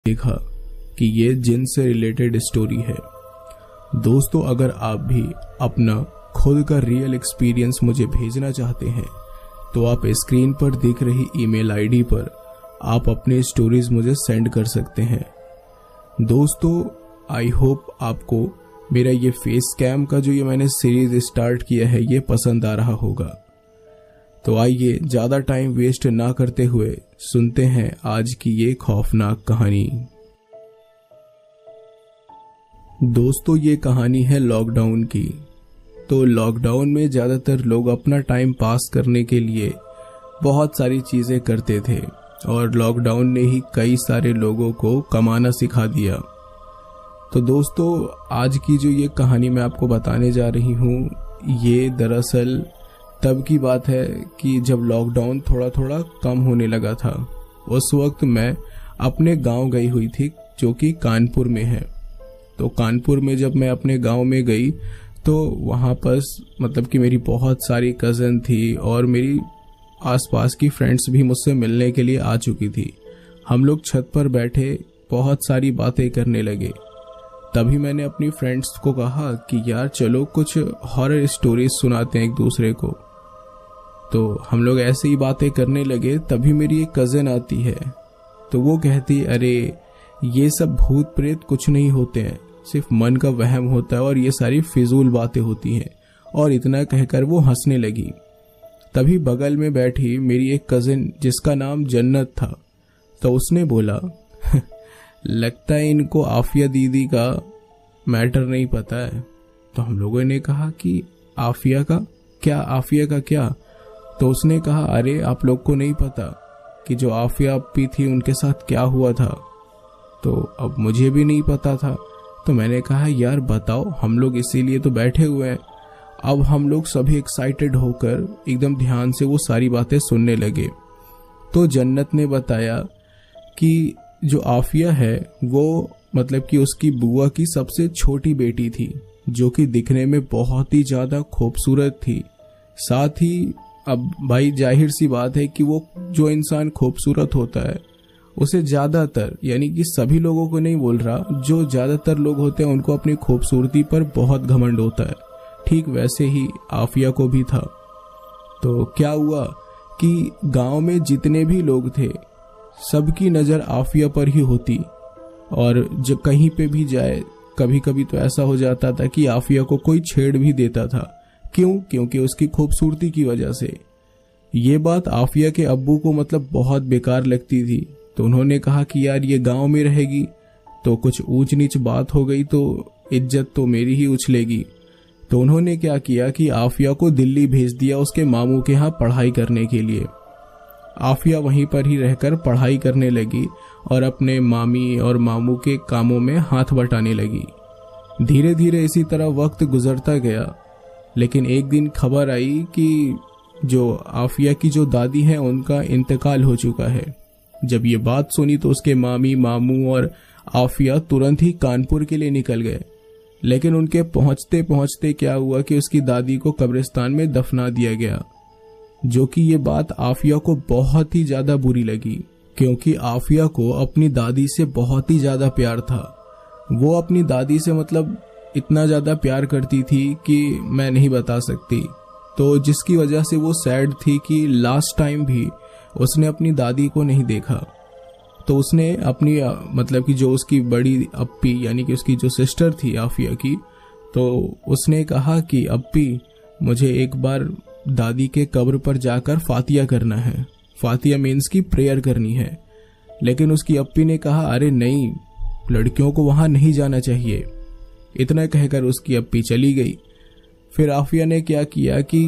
देखा कि ये जिन से रिलेटेड स्टोरी है। दोस्तों, अगर आप भी अपना खुद का रियल एक्सपीरियंस मुझे भेजना चाहते हैं तो आप स्क्रीन पर दिख रही ईमेल आईडी पर आप अपने स्टोरीज मुझे सेंड कर सकते हैं। दोस्तों, आई होप आपको मेरा ये फेस कैम का जो ये मैंने सीरीज स्टार्ट किया है ये पसंद आ रहा होगा। तो आइए ज़्यादा टाइम वेस्ट ना करते हुए सुनते हैं आज की ये खौफनाक कहानी। दोस्तों, ये कहानी है लॉकडाउन की। तो लॉकडाउन में ज़्यादातर लोग अपना टाइम पास करने के लिए बहुत सारी चीज़ें करते थे और लॉकडाउन ने ही कई सारे लोगों को कमाना सिखा दिया। तो दोस्तों, आज की जो ये कहानी मैं आपको बताने जा रही हूँ ये दरअसल तब की बात है कि जब लॉकडाउन थोड़ा थोड़ा कम होने लगा था। उस वक्त मैं अपने गांव गई हुई थी जो कि कानपुर में है। तो कानपुर में जब मैं अपने गांव में गई तो वहाँ पर मतलब कि मेरी बहुत सारी कज़न थी और मेरी आसपास की फ्रेंड्स भी मुझसे मिलने के लिए आ चुकी थी। हम लोग छत पर बैठे बहुत सारी बातें करने लगे। तभी मैंने अपनी फ्रेंड्स को कहा कि यार चलो कुछ हॉरर स्टोरीज सुनाते हैं एक दूसरे को। तो हम लोग ऐसे ही बातें करने लगे। तभी मेरी एक कज़न आती है तो वो कहती, अरे ये सब भूत प्रेत कुछ नहीं होते हैं, सिर्फ मन का वहम होता है और ये सारी फिजूल बातें होती हैं। और इतना कहकर वो हंसने लगी। तभी बगल में बैठी मेरी एक कज़न जिसका नाम जन्नत था, तो उसने बोला लगता है इनको आफिया दीदी का मैटर नहीं पता है। तो हम लोगों ने कहा कि आफिया का क्या? तो उसने कहा, अरे आप लोग को नहीं पता कि जो आफिया अपी थी उनके साथ क्या हुआ था? तो अब मुझे भी नहीं पता था। तो मैंने कहा यार बताओ, हम लोग इसीलिए तो बैठे हुए हैं। अब हम लोग सभी एक्साइटेड होकर एकदम ध्यान से वो सारी बातें सुनने लगे। तो जन्नत ने बताया कि जो आफिया है वो मतलब कि उसकी बुआ की सबसे छोटी बेटी थी जो कि दिखने में बहुत ही ज़्यादा खूबसूरत थी। साथ ही अब भाई जाहिर सी बात है कि वो जो इंसान खूबसूरत होता है उसे ज़्यादातर, यानी कि सभी लोगों को नहीं बोल रहा, जो ज़्यादातर लोग होते हैं उनको अपनी खूबसूरती पर बहुत घमंड होता है। ठीक वैसे ही आफिया को भी था। तो क्या हुआ कि गांव में जितने भी लोग थे सबकी नज़र आफिया पर ही होती और जब कहीं पे भी जाए कभी कभी तो ऐसा हो जाता था कि आफिया को कोई छेड़ भी देता था। क्योंकि उसकी खूबसूरती की वजह से। ये बात आफिया के अब्बू को मतलब बहुत बेकार लगती थी। तो उन्होंने कहा कि यार ये गांव में रहेगी तो कुछ ऊंच नीच बात हो गई तो इज्जत तो मेरी ही उछलेगी। तो उन्होंने क्या किया कि आफिया को दिल्ली भेज दिया उसके मामू के यहाँ पढ़ाई करने के लिए। आफिया वहीं पर ही रहकर पढ़ाई करने लगी और अपने मामी और मामू के कामों में हाथ बटाने लगी। धीरे धीरे इसी तरह वक्त गुजरता गया। लेकिन एक दिन खबर आई कि जो आफिया की जो दादी है उनका इंतकाल हो चुका है। जब ये बात सुनी तो उसके मामी, मामू और आफिया तुरंत ही कानपुर के लिए निकल गए। लेकिन उनके पहुंचते पहुंचते क्या हुआ कि उसकी दादी को कब्रिस्तान में दफना दिया गया, जो कि ये बात आफिया को बहुत ही ज्यादा बुरी लगी क्योंकि आफिया को अपनी दादी से बहुत ही ज्यादा प्यार था। वो अपनी दादी से मतलब इतना ज़्यादा प्यार करती थी कि मैं नहीं बता सकती। तो जिसकी वजह से वो सैड थी कि लास्ट टाइम भी उसने अपनी दादी को नहीं देखा। तो उसने अपनी मतलब कि जो उसकी बड़ी अप्पी यानी कि उसकी जो सिस्टर थी आफिया की, तो उसने कहा कि अप्पी मुझे एक बार दादी के कब्र पर जाकर फातिया करना है। फातिया मीन्स की प्रेयर करनी है। लेकिन उसकी अप्पी ने कहा अरे नहीं, लड़कियों को वहाँ नहीं जाना चाहिए। इतना कहकर उसकी अप्पी चली गई। फिर आफिया ने क्या किया कि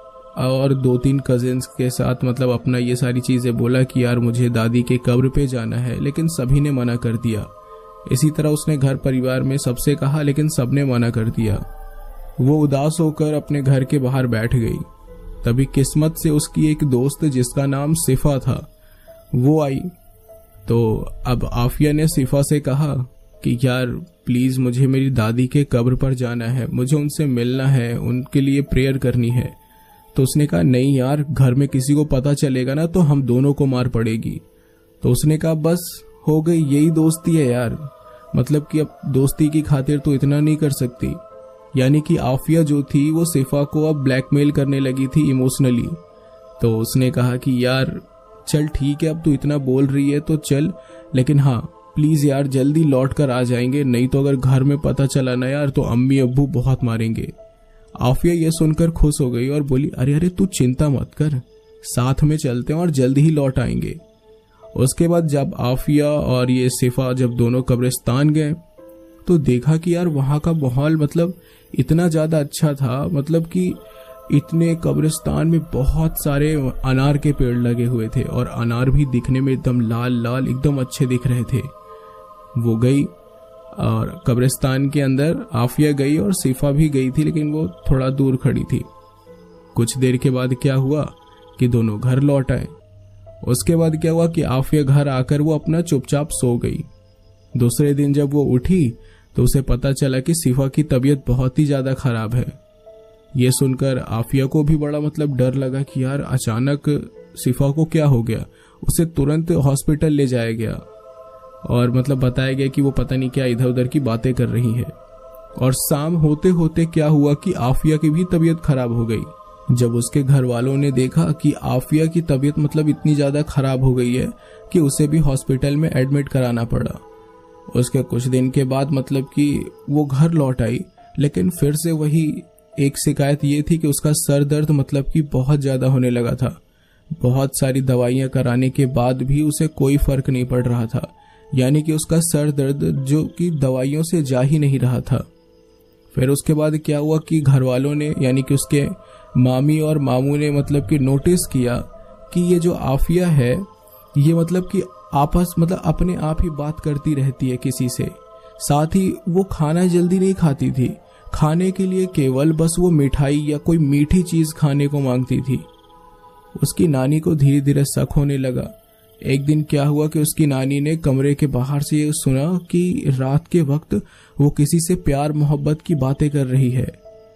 और 2-3 कजिन्स के साथ मतलब अपना ये सारी चीज़ें बोला कि यार मुझे दादी के कब्र पे जाना है, लेकिन सभी ने मना कर दिया। इसी तरह उसने घर परिवार में सबसे कहा लेकिन सबने मना कर दिया। वो उदास होकर अपने घर के बाहर बैठ गई। तभी किस्मत से उसकी एक दोस्त जिसका नाम सिफा था वो आई। तो अब आफिया ने सिफा से कहा कि यार प्लीज़ मुझे मेरी दादी के कब्र पर जाना है, मुझे उनसे मिलना है, उनके लिए प्रेयर करनी है। तो उसने कहा नहीं यार, घर में किसी को पता चलेगा ना तो हम दोनों को मार पड़ेगी। तो उसने कहा बस हो गई, यही दोस्ती है यार। मतलब कि अब दोस्ती की खातिर तो इतना नहीं कर सकती। यानी कि आफिया जो थी वो सिफा को अब ब्लैकमेल करने लगी थी इमोशनली। तो उसने कहा कि यार चल ठीक है, अब तू इतना बोल रही है तो चल, लेकिन हाँ प्लीज यार जल्दी लौट कर आ जाएंगे, नहीं तो अगर घर में पता चला ना यार तो अम्मी अब्बू बहुत मारेंगे। आफिया ये सुनकर खुश हो गई और बोली अरे अरे तू चिंता मत कर, साथ में चलते हैं और जल्दी ही लौट आएंगे। उसके बाद जब आफिया और ये सिफा जब दोनों कब्रिस्तान गए तो देखा कि यार वहां का माहौल मतलब इतना ज्यादा अच्छा था, मतलब कि इतने कब्रिस्तान में बहुत सारे अनार के पेड़ लगे हुए थे और अनार भी दिखने में एकदम लाल लाल एकदम अच्छे दिख रहे थे। वो गई और कब्रिस्तान के अंदर आफिया गई और सिफा भी गई थी, लेकिन वो थोड़ा दूर खड़ी थी। कुछ देर के बाद क्या हुआ कि दोनों घर लौट आए। उसके बाद क्या हुआ कि आफिया घर आकर वो अपना चुपचाप सो गई। दूसरे दिन जब वो उठी तो उसे पता चला कि सिफा की तबीयत बहुत ही ज्यादा खराब है। ये सुनकर आफिया को भी बड़ा मतलब डर लगा कि यार अचानक सिफा को क्या हो गया। उसे तुरंत हॉस्पिटल ले जाया गया और मतलब बताया गया कि वो पता नहीं क्या इधर उधर की बातें कर रही है। और शाम होते होते क्या हुआ कि आफिया की भी तबीयत खराब हो गई। जब उसके घर वालों ने देखा कि आफिया की तबीयत मतलब इतनी ज्यादा खराब हो गई है कि उसे भी हॉस्पिटल में एडमिट कराना पड़ा। उसके कुछ दिन के बाद मतलब कि वो घर लौट आई, लेकिन फिर से वही एक शिकायत ये थी कि उसका सर दर्द मतलब कि बहुत ज्यादा होने लगा था। बहुत सारी दवाइयां कराने के बाद भी उसे कोई फर्क नहीं पड़ रहा था। यानी कि उसका सर दर्द जो कि दवाइयों से जा ही नहीं रहा था। फिर उसके बाद क्या हुआ कि घर वालों ने यानी कि उसके मामी और मामू ने मतलब कि नोटिस किया कि ये जो आफिया है ये मतलब कि आपस मतलब अपने आप ही बात करती रहती है किसी से। साथ ही वो खाना जल्दी नहीं खाती थी, खाने के लिए केवल बस वो मिठाई या कोई मीठी चीज खाने को मांगती थी। उसकी नानी को धीरे धीरे शक होने लगा। एक दिन क्या हुआ कि उसकी नानी ने कमरे के बाहर से ये सुना कि रात के वक्त वो किसी से प्यार मोहब्बत की बातें कर रही है।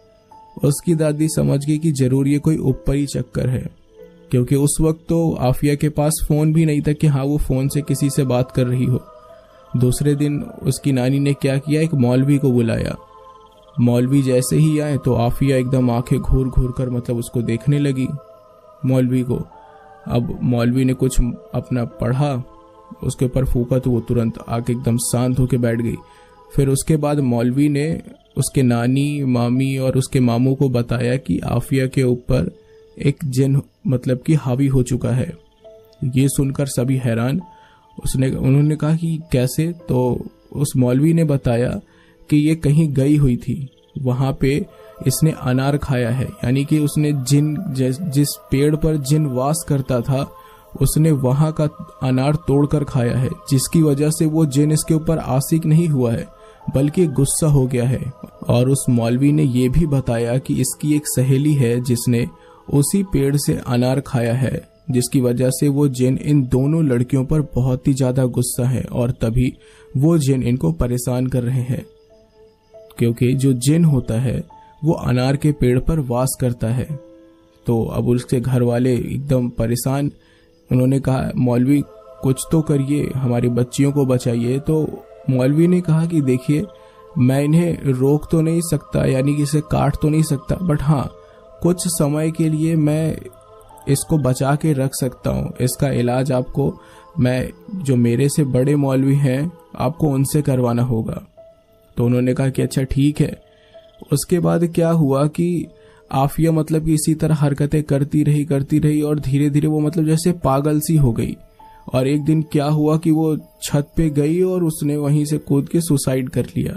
उसकी दादी समझ गई कि जरूर ये कोई ऊपरी चक्कर है, क्योंकि उस वक्त तो आफिया के पास फोन भी नहीं था कि हाँ वो फोन से किसी से बात कर रही हो। दूसरे दिन उसकी नानी ने क्या किया, एक मौलवी को बुलाया। मौलवी जैसे ही आए तो आफिया एकदम आंखें घूर घूर कर मतलब उसको देखने लगी मौलवी को। अब मौलवी ने कुछ अपना पढ़ा, उसके ऊपर फूका तो वो तुरंत आके एकदम शांत होकर बैठ गई। फिर उसके बाद मौलवी ने उसके नानी मामी और उसके मामू को बताया कि आफिया के ऊपर एक जिन मतलब कि हावी हो चुका है। ये सुनकर सभी हैरान। उन्होंने कहा कि कैसे, तो उस मौलवी ने बताया कि ये कहीं गई हुई थी, वहां पे इसने अनार खाया है। यानी कि उसने जिन जिस पेड़ पर जिन वास करता था उसने वहां का अनार तोड़कर खाया है, जिसकी वजह से वो जिन इसके ऊपर आशिक नहीं हुआ है बल्कि गुस्सा हो गया है। और उस मौलवी ने ये भी बताया कि इसकी एक सहेली है जिसने उसी पेड़ से अनार खाया है, जिसकी वजह से वो जिन इन दोनों लड़कियों पर बहुत ही ज्यादा गुस्सा है और तभी वो जिन इनको परेशान कर रहे हैं। क्योंकि जो जिन होता है वो अनार के पेड़ पर वास करता है। तो अब उसके घर वाले एकदम परेशान। उन्होंने कहा मौलवी कुछ तो करिए, हमारी बच्चियों को बचाइए। तो मौलवी ने कहा कि देखिए मैं इन्हें रोक तो नहीं सकता, यानी कि इसे काट तो नहीं सकता, बट हाँ कुछ समय के लिए मैं इसको बचा के रख सकता हूँ। इसका इलाज आपको मैं जो मेरे से बड़े मौलवी हैं आपको उनसे करवाना होगा। तो उन्होंने कहा कि अच्छा ठीक है। उसके बाद क्या हुआ कि आफिया मतलब कि इसी तरह हरकतें करती रही और धीरे धीरे वो मतलब जैसे पागल सी हो गई। और एक दिन क्या हुआ कि वो छत पे गई और उसने वहीं से कूद के सुसाइड कर लिया।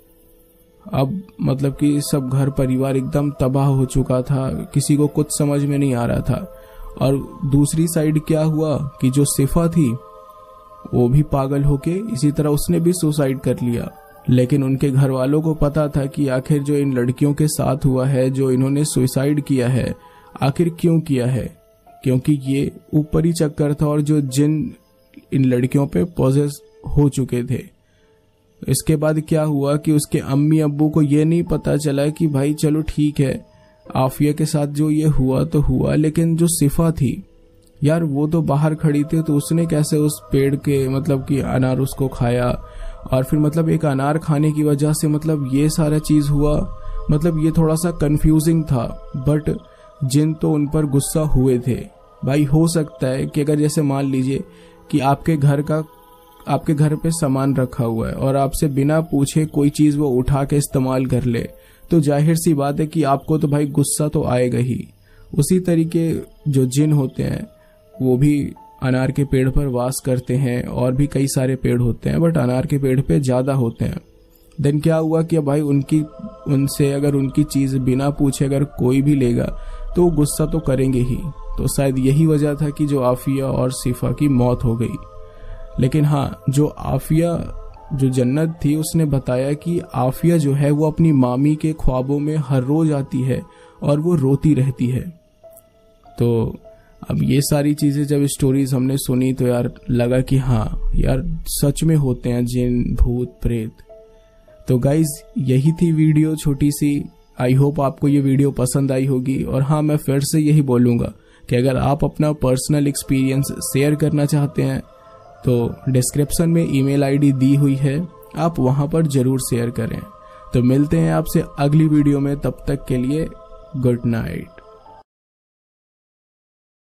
अब मतलब कि सब घर परिवार एकदम तबाह हो चुका था, किसी को कुछ समझ में नहीं आ रहा था। और दूसरी साइड क्या हुआ कि जो सिफा थी वो भी पागल होके इसी तरह उसने भी सुसाइड कर लिया। लेकिन उनके घर वालों को पता था कि आखिर जो इन लड़कियों के साथ हुआ है, जो इन्होंने सुसाइड किया है, आखिर क्यों किया है, क्योंकि ये ऊपरी चक्कर था और जो जिन इन लड़कियों पे पॉजेस हो चुके थे। इसके बाद क्या हुआ कि उसके अम्मी अब्बू को ये नहीं पता चला कि भाई चलो ठीक है आफिया के साथ जो ये हुआ तो हुआ, लेकिन जो सिफा थी यार वो तो बाहर खड़ी थी, तो उसने कैसे उस पेड़ के मतलब कि अनार उसको खाया, और फिर मतलब एक अनार खाने की वजह से मतलब ये सारा चीज हुआ। मतलब ये थोड़ा सा कंफ्यूजिंग था, बट जिन तो उन पर गुस्सा हुए थे। भाई हो सकता है कि अगर जैसे मान लीजिए कि आपके घर पे सामान रखा हुआ है और आपसे बिना पूछे कोई चीज वो उठा के इस्तेमाल कर ले, तो जाहिर सी बात है कि आपको तो भाई गुस्सा तो आएगा ही। उसी तरीके जो जिन होते हैं वो भी अनार के पेड़ पर वास करते हैं, और भी कई सारे पेड़ होते हैं, बट अनार के पेड़ पे ज्यादा होते हैं। देन क्या हुआ कि भाई उनसे अगर उनकी चीज बिना पूछे अगर कोई भी लेगा तो वो गुस्सा तो करेंगे ही। तो शायद यही वजह था कि जो आफिया और सिफा की मौत हो गई। लेकिन हाँ, जो आफिया जो जन्नत थी उसने बताया कि आफिया जो है वो अपनी मामी के ख्वाबों में हर रोज आती है और वो रोती रहती है। तो अब ये सारी चीजें जब स्टोरीज हमने सुनी तो यार लगा कि हाँ यार सच में होते हैं जिन भूत प्रेत। तो गाइज यही थी वीडियो छोटी सी। आई होप आपको ये वीडियो पसंद आई होगी। और हाँ, मैं फिर से यही बोलूंगा कि अगर आप अपना पर्सनल एक्सपीरियंस शेयर करना चाहते हैं तो डिस्क्रिप्शन में ईमेल आईडी दी हुई है, आप वहां पर जरूर शेयर करें। तो मिलते हैं आपसे अगली वीडियो में, तब तक के लिए गुड नाइट।